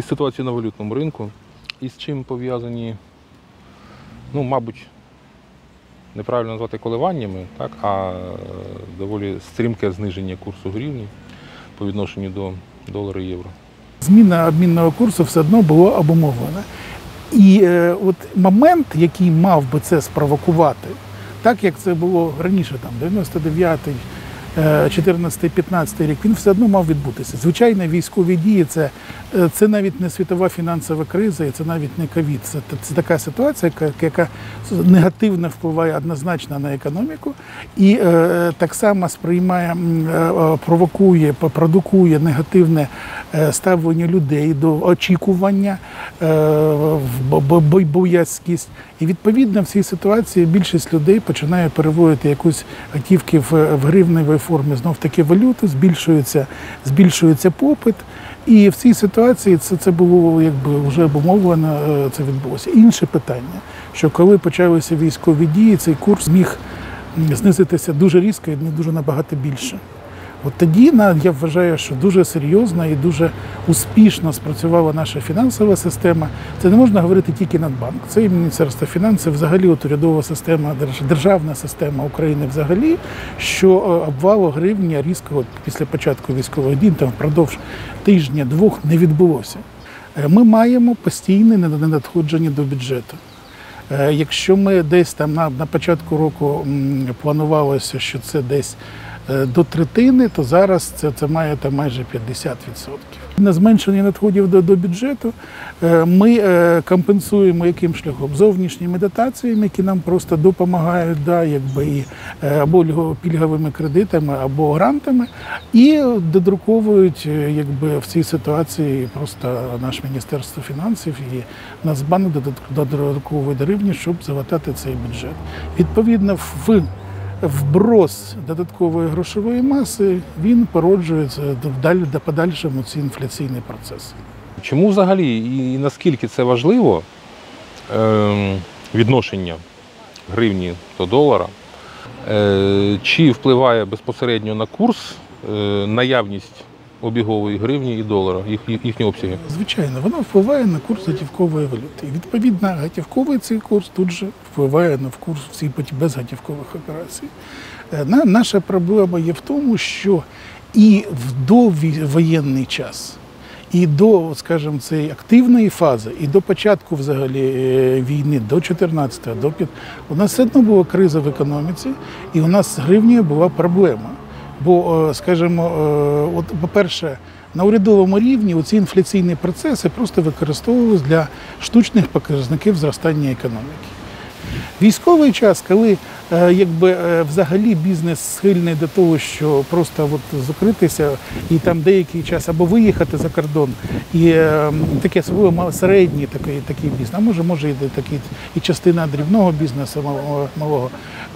із ситуацією на валютному ринку і з чим пов'язані, мабуть, неправильно назвати коливаннями, так, а доволі стрімке зниження курсу гривні по відношенню до долара і євро. Зміна обмінного курсу все одно була обумовлена. І от момент, який мав би це спровокувати, так як це було раніше, 99-й, 14-й, 15-й рік, він все одно мав відбутися. Звичайно, військові дії – це навіть не світова фінансова криза, і це навіть не ковід. Це така ситуація, яка негативно впливає однозначно на економіку і так само сприймає, провокує, продукує негативне ставлення людей до очікування, боязкість. І відповідно в цій ситуації більшість людей починає переводити якусь готівки в гривневій формі, знов-таки валюту, збільшується попит. І в цій ситуації це було вже обумовлено, це відбулося. Інше питання, що коли почалися військові дії, цей курс міг знизитися дуже різко і дуже набагато більше. От тоді, я вважаю, що дуже серйозно і дуже успішно спрацювала наша фінансова система. Це не можна говорити тільки Нацбанк. Це і Міністерство фінансів, взагалі урядова система, державна система України взагалі, що обвалу гривні різко після початку військових дій, впродовж тижня-двох не відбулося. Ми маємо постійне недонадходження до бюджету. Якщо ми десь на початку року планувалося, що це десь до третини, то зараз це має майже 50%. На зменшення надходів до бюджету ми компенсуємо яким шляхом? Зовнішніми дотаціями, які нам просто допомагають, або пільговими кредитами, або грантами, і додруковують в цій ситуації просто наше Міністерство фінансів і Нацбанк додруковують гривні, щоб залатати цей бюджет. Відповідно, вброс додаткової грошової маси, він породжується до подальшому ці інфляційні процеси. Чому взагалі і наскільки це важливо відношення гривні до долара? Чи впливає безпосередньо на курс наявність обігової гривні і долара, їхні обсяги? Звичайно, воно впливає на курс готівкової валюти. І відповідно, готівковий цей курс тут же впливає на курс всіх безготівкових операцій. Наша проблема є в тому, що і в довоєнний час, і до, скажімо, цієї активної фази, і до початку взагалі війни, до 14-го, до 15-го, у нас все одно була криза в економіці, і у нас з гривнею була проблема. Бо, скажімо, по-перше, на урядовому рівні ці інфляційні процеси просто використовувалися для штучних показників зростання економіки. Військовий час, коли взагалі бізнес схильний до того, що просто закритися і там деякий час або виїхати за кордон, і таке особливо середній такий бізнес, а може і частина дрібного бізнесу малого,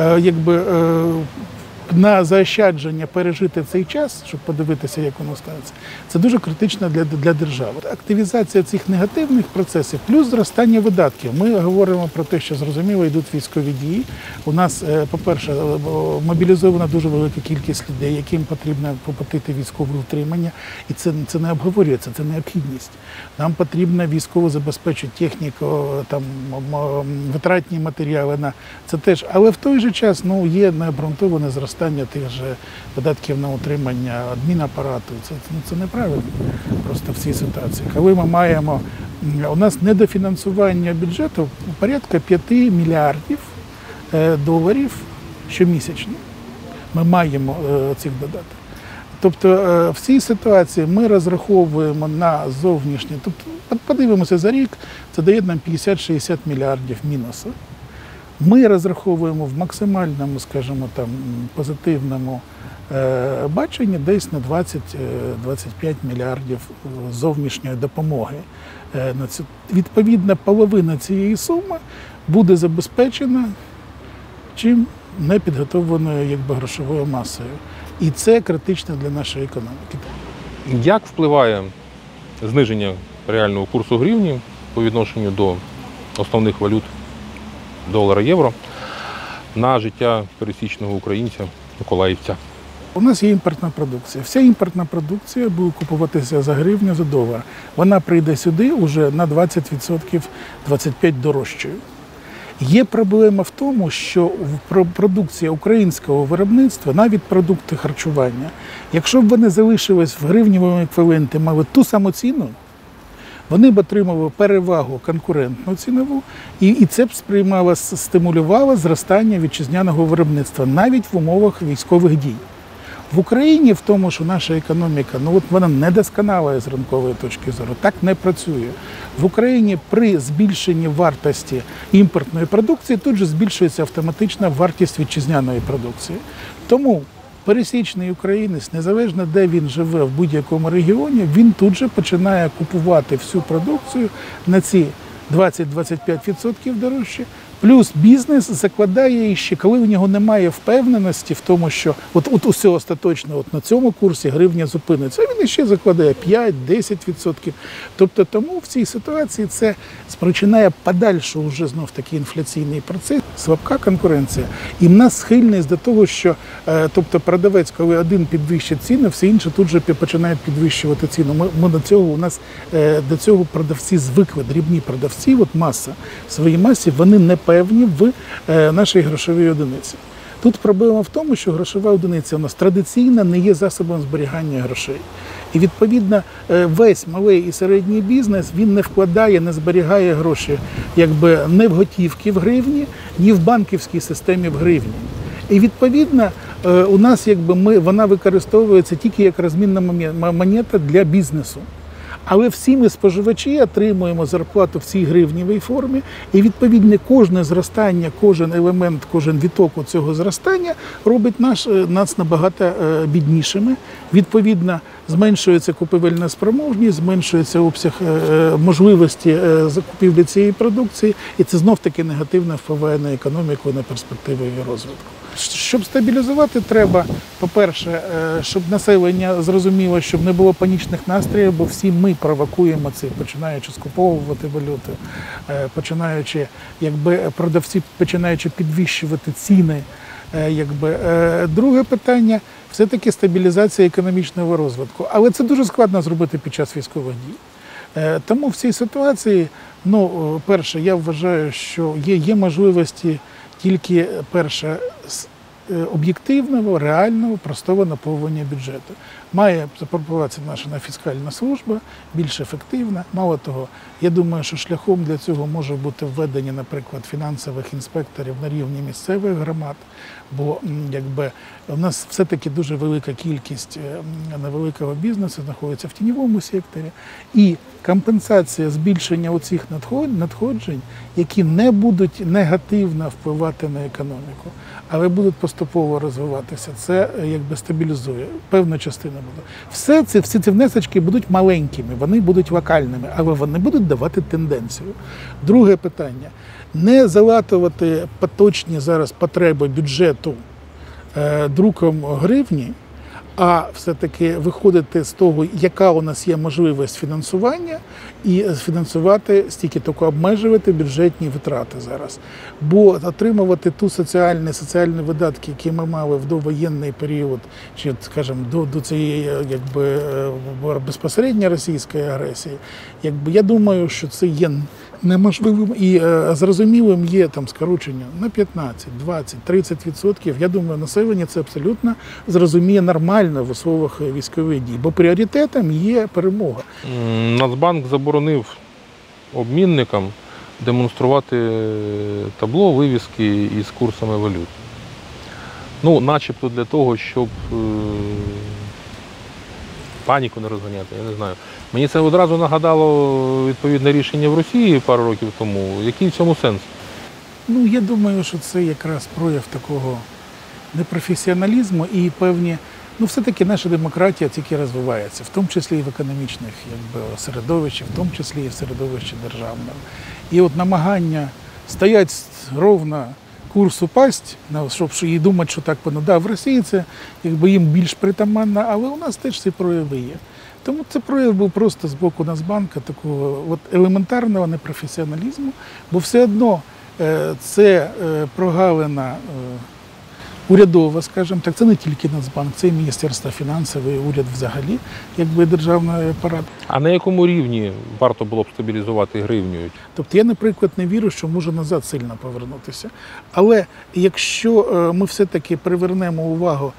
на заощадження пережити цей час, щоб подивитися, як воно станеться, це дуже критично для держави. Активізація цих негативних процесів плюс зростання видатків. Ми говоримо про те, що зрозуміло йдуть військові дії. У нас, по-перше, мобілізована дуже велика кількість людей, яким потрібно оплатити військове утримання. І це не обговорюється, це необхідність. Нам потрібно військово забезпечити техніку, витратні матеріали. Це теж. Але в той же час є необґрунтоване зростання тих же видатків на утримання адмінапарату. Це неправильно просто в цій ситуації. Коли ми маємо, у нас недофінансування бюджету порядка 5 мільярдів доларів щомісячно. Ми маємо цих додатків. Тобто в цій ситуації ми розраховуємо на зовнішнє, тобто подивимося за рік, це дає нам 50-60 мільярдів мінусу. Ми розраховуємо в максимальному, скажімо, позитивному баченні десь на 20-25 мільярдів зовнішньої допомоги. Відповідно, половина цієї суми буде забезпечена чим непідготовленою грошовою масою. І це критично для нашої економіки. Як впливає зниження реального курсу гривні по відношенню до основних валют долара, євро на життя пересічного українця, миколаївця? У нас є імпортна продукція. Вся імпортна продукція буде купуватися за гривню, за долар. Вона прийде сюди вже на 20%, 25% дорожчою. Є проблема в тому, що продукція українського виробництва, навіть продукти харчування, якщо б вони залишились в гривневому еквіваленті, мали ту саму ціну, вони б отримали перевагу конкурентну цінову, і це б стимулювало зростання вітчизняного виробництва, навіть в умовах військових дій. В Україні в тому, що наша економіка, вона недосконала з ринкової точки зору, так не працює. В Україні при збільшенні вартості імпортної продукції тут же збільшується автоматична вартість вітчизняної продукції. Тому пересічний українець, незалежно де він живе в будь-якому регіоні, він тут же починає купувати всю продукцію на ці 20-25% дорожче. Плюс бізнес закладає ще, коли у нього немає впевненості в тому, що от усе остаточно на цьому курсі гривня зупиниться, а він ще закладає 5-10%. Тобто тому в цій ситуації це спричиняє подальшу вже знов такий інфляційний процес, слабка конкуренція. І в нас схильність до того, що продавець, коли один підвищить ціну, всі інші тут же починають підвищувати ціну. До цього продавці звикли, дрібні продавці, маса, в своїй масі, вони не певні в нашій грошовій одиниці. Тут проблема в тому, що грошова одиниця у нас традиційно не є засобом зберігання грошей. І відповідно весь малий і середній бізнес, він не вкладає, не зберігає гроші не в готівки в гривні, ні в банківській системі в гривні. І відповідно у нас вона використовується тільки як розмінна монета для бізнесу. Але всі ми споживачі отримуємо зарплату в цій гривневій формі, і відповідно кожне зростання, кожен елемент, кожен віток цього зростання робить нас набагато біднішими. Відповідно, зменшується купівельна спроможність, зменшується обсяг можливості закупівлі цієї продукції, і це знов-таки негативно впливає на економіку, на перспективи її розвитку. Щоб стабілізувати, треба, по-перше, щоб населення зрозуміло, щоб не було панічних настроїв, бо всі ми провокуємо це, починаючи скуповувати валюту, продавці починаючи підвищувати ціни. Друге питання – все-таки стабілізація економічного розвитку. Але це дуже складно зробити під час військових дій. Тому в цій ситуації, перше, я вважаю, що є можливості тільки, перше, об'єктивного, реального, простого наповнення бюджету. Має запропонуватися наша фіскальна служба, більш ефективна. Мало того, я думаю, що шляхом для цього може бути введення, наприклад, фінансових інспекторів на рівні місцевих громад, бо у нас все-таки дуже велика кількість невеликого бізнесу знаходиться в тіньовому секторі. І компенсація збільшення оцих надходжень, які не будуть негативно впливати на економіку, але будуть поступово розвиватися, це стабілізує. Певна частина буде. Всі ці внесочки будуть маленькими, вони будуть локальними, але вони будуть давати тенденцію. Друге питання. Не залатувати поточні зараз потреби бюджету друком гривні, а все-таки виходити з того, яка у нас є можливість фінансування, і фінансувати, стільки тільки обмежувати бюджетні витрати зараз. Бо отримувати соціальні видатки, які ми мали в довоєнний період, чи, скажімо, до цієї безпосередньо російської агресії, я думаю, що це є неможливим і зрозумілим є скорочення на 15, 20, 30%. Я думаю, населення це абсолютно зрозуміє нормально в условиях військових дій, бо пріоритетом є перемога. Нацбанк заборонив обмінникам демонструвати табло, вивіски із курсами валют. Начебто для того, щоб паніку не розганяти, я не знаю. Мені це одразу нагадало відповідне рішення в Росії пару років тому. Який в цьому сенс? Я думаю, що це якраз прояв такого непрофесіоналізму і певні, все-таки наша демократія тільки розвивається, в тому числі і в економічних середовищі, в тому числі і в середовищі державному. І намагання стояти ровно, курс упасть, щоб і думати, що так воно. В Росії це їм більш притаманно, але у нас теж ці прояви є. Тому це прояв був просто з боку Нацбанка такого елементарного непрофесіоналізму, бо все одно це прогалина урядова, скажімо так, це не тільки Нацбанк, це і Міністерство фінансів, і уряд взагалі, якби державний апарат. А на якому рівні варто було б стабілізувати гривню? Тобто я, наприклад, не вірю, що може назад сильно повернутися. Але якщо ми все-таки привернемо увагу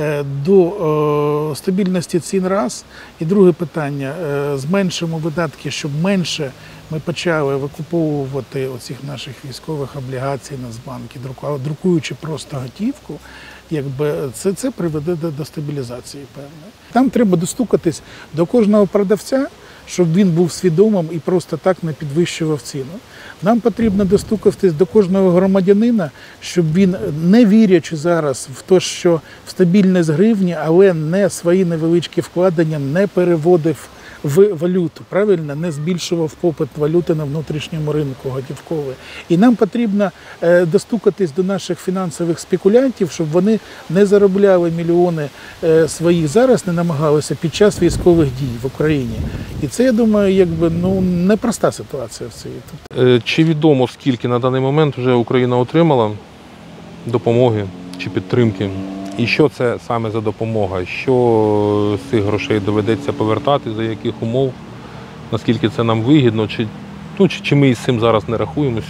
до стабільності цін раз, і друге питання, зменшимо видатки, щоб менше ми почали викуповувати оцих наших військових облігацій Нацбанки, друкуючи просто готівку, якби це приведе до стабілізації певної. Там треба достукатись до кожного продавця, щоб він був свідомим і просто так не підвищував ціну. Нам потрібно достукатись до кожного громадянина, щоб він, не вірячи зараз в те, що в стабільність гривні, але не свої невеличкі вкладення не переводив в валюту, правильно, не збільшував попит валюти на внутрішньому ринку готівковий. І нам потрібно достукатись до наших фінансових спекулянтів, щоб вони не заробляли мільйони своїх зараз, не намагалися під час військових дій в Україні. І це, я думаю, якби непроста ситуація в цій. Чи відомо, скільки на даний момент вже Україна отримала допомоги чи підтримки? І що це саме за допомога? Що з цих грошей доведеться повертати, за яких умов? Наскільки це нам вигідно? Чи ми із цим зараз не рахуємося?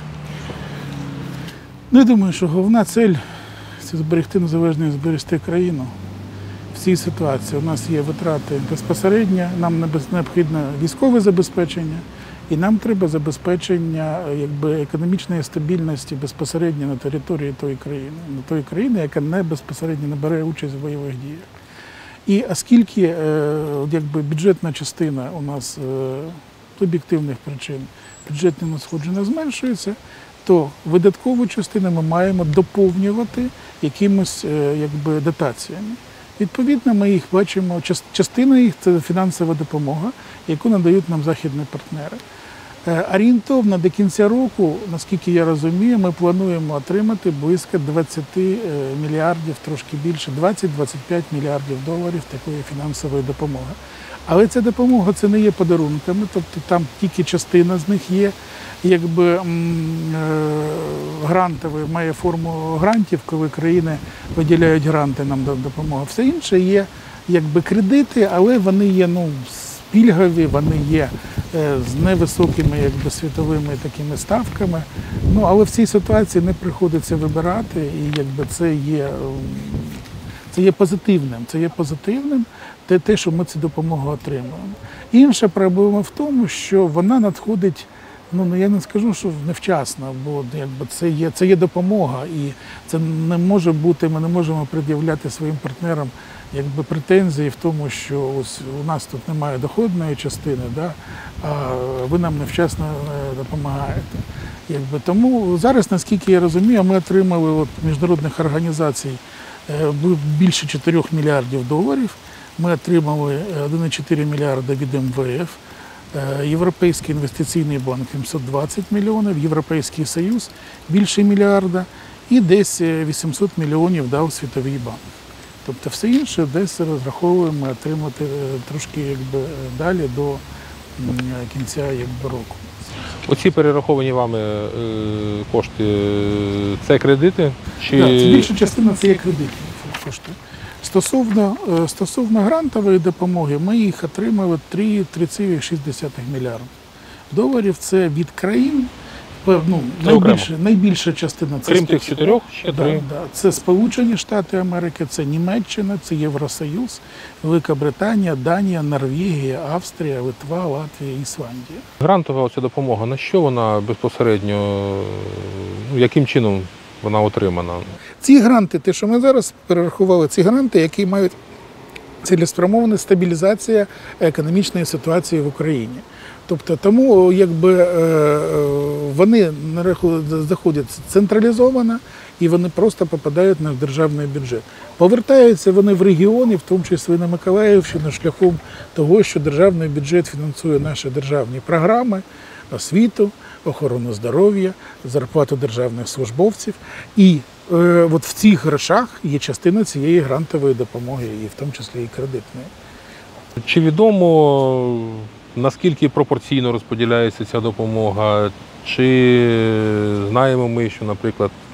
Я думаю, що головна цель – це зберегти незалежність, зберегти країну. В цій ситуації у нас є витрати безпосередньо, нам необхідно військове забезпечення, і нам треба забезпечення економічної стабільності безпосередньо на території тої країни, яка не безпосередньо не бере участь в бойових діях. І оскільки бюджетна частина у нас з об'єктивних причин бюджетне надходження зменшується, то видаткову частину ми маємо доповнювати якимось дотаціями. Відповідно, ми їх бачимо, частина їх – це фінансова допомога, яку надають нам західні партнери. Орієнтовно до кінця року, наскільки я розумію, ми плануємо отримати близько 20 мільярдів, трошки більше, 20-25 мільярдів доларів такої фінансової допомоги. Але ця допомога – це не є подарунками, тобто там тільки частина з них є грантовою, має форму грантів, коли країни виділяють гранти нам до допомоги. Все інше є кредити, але вони є пільгові, вони є з невисокими світовими такими ставками. Але в цій ситуації не приходиться вибирати, і це є позитивним. Це є позитивним те, що ми цю допомогу отримуємо. Інша проблема в тому, що вона надходить, я не скажу, що невчасно, бо це є допомога, і це не може бути, ми не можемо пред'являти своїм партнерам претензії в тому, що ось у нас тут немає доходної частини, а ви нам невчасно допомагаєте. Тому зараз, наскільки я розумію, ми отримали від міжнародних організацій більше 4 мільярдів доларів, ми отримали 1,4 мільярда від МВФ, Європейський інвестиційний банк 720 мільйонів, Європейський Союз більше мільярда і десь 800 мільйонів дав Світовий банк. Тобто все інше десь розраховуємо отримати трошки далі до кінця року. Оці перераховані вами кошти – це кредити? Так, це більша частина – це є кредитні кошти. Стосовно грантової допомоги, ми їх отримали 3,6 мільярда доларів. Це від країн, найбільша частина – це крім тих 4, ще 3. Це Сполучені Штати Америки, це Німеччина, це Євросоюз, Велика Британія, Данія, Норвегія, Австрія, Литва, Латвія, Ісландія. Грантова оця допомога, на що вона безпосередньо, яким чином вона отримана? Ці гранти, те, що ми зараз перерахували, ці гранти, які мають цілеспрямована стабілізація економічної ситуації в Україні. Тобто тому вони заходять централізовано і вони просто попадають на державний бюджет. Повертаються вони в регіони, в тому числі на Миколаївщину, шляхом того, що державний бюджет фінансує наші державні програми, освіту, охорону здоров'я, зарплату державних службовців. І от в цих грошах є частина цієї грантової допомоги, і в тому числі і кредитної. Чи відомо, наскільки пропорційно розподіляється ця допомога? Чи знаємо ми, що, наприклад,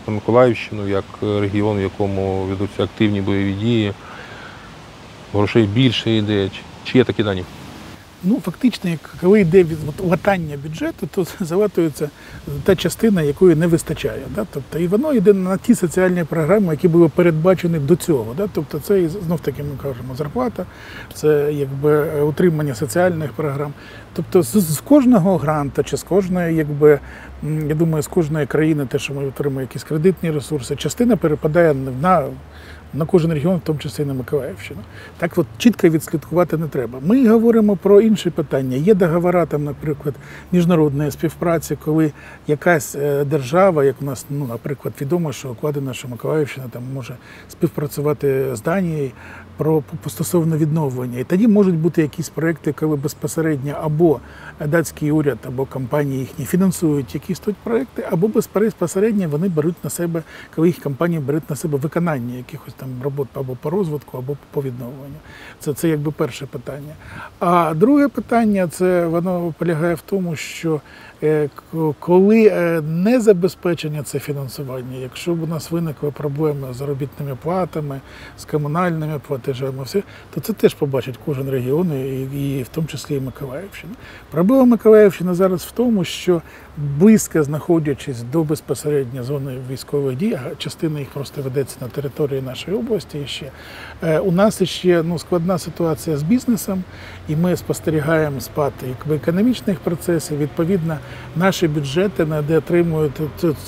про Миколаївщину як регіон, в якому ведуться активні бойові дії, грошей більше йде. Чи є такі дані? Ну, фактично, коли йде латання бюджету, то залатується та частина, якої не вистачає. Да? Тобто, і воно йде на ті соціальні програми, які були передбачені до цього. Да? Тобто це, знов-таки, ми кажемо, зарплата, це якби утримання соціальних програм. Тобто з кожного гранта чи з кожної, якби, я думаю, з кожної країни, те, що ми отримуємо якісь кредитні ресурси, частина перепадає на кожен регіон, в тому числі і на Миколаївщину. Так от чітко відслідкувати не треба. Ми говоримо про інші питання. Є договори, там, наприклад, міжнародної співпраці, коли якась держава, як у нас, ну, наприклад, відомо, що укладено, що Миколаївщина там може співпрацювати з Данією стосовно відновлення. І тоді можуть бути якісь проекти, коли безпосередньо або датський уряд, або компанії їхні фінансують якісь тут проекти, або безпосередньо вони беруть на себе, коли їх компанії беруть на себе виконання якихось там робот або по розвитку, або по відновленню. Це якби перше питання. А друге питання, це воно полягає в тому, що коли не забезпечення це фінансування, якщо б у нас виникли проблеми з заробітними платами, з комунальними платежами, то це теж побачить кожен регіон, і в тому числі і Миколаївщина. Проблема Миколаївщини зараз в тому, що близько знаходячись до безпосередньо зони військових дій, а частина їх просто ведеться на території нашої області ще, у нас ще складна ситуація з бізнесом, і ми спостерігаємо спад економічних процесів. Відповідно, наші бюджети недоотримують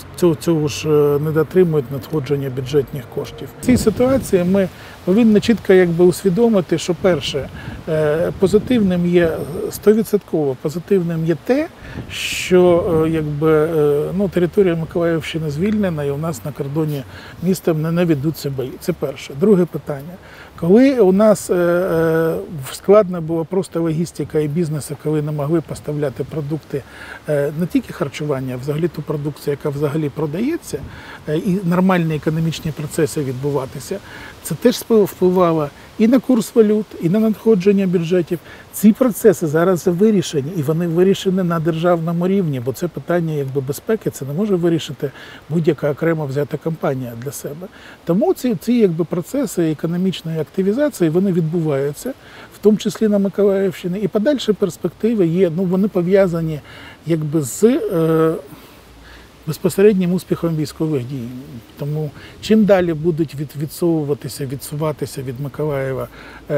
надходження бюджетних коштів. В цій ситуації ми повинні чітко усвідомити, що перше, позитивним є 100% позитивним є те, що територія Миколаївщини звільнена і у нас на кордоні міста не ведуться бої. Це перше. Друге питання. Коли у нас складна була просто логістика і бізнесу, коли не могли поставляти продукти, не тільки харчування, а взагалі ту продукцію, яка взагалі продається, і нормальні економічні процеси відбуватися, це теж впливало і на курс валют, і на надходження бюджетів. Ці процеси зараз вирішені, і вони вирішені на державному рівні, бо це питання безпеки, це не може вирішити будь-яка окремо взята компанія для себе. Тому ці процеси економічної активізації, вони відбуваються, в тому числі на Миколаївщині, і подальші перспективи є, вони пов'язані з безпосереднім успіхом військових дій. Тому чим далі будуть відсуватися від Миколаєва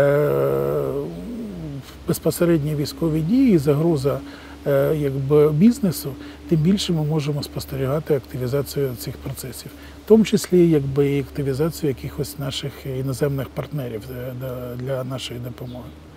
безпосередні військові дії, загроза бізнесу, тим більше ми можемо спостерігати активізацію цих процесів. В тому числі і активізацію якихось наших іноземних партнерів для нашої допомоги.